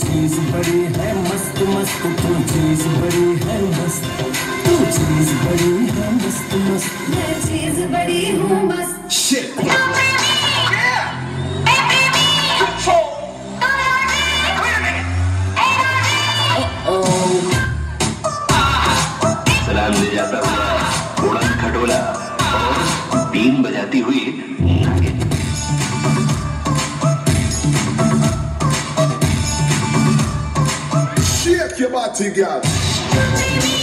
चीज बड़ी है मस्त मस्त, तू चीज बड़ी है मस्त, तू चीज बड़ी है मस्त मस्त, मैं चीज बड़ी हूँ मस्त। Shit. सलाम ले जाता हुआ उड़न खटोला और बीन बजाती हुई नागिन। Shake your body, girl.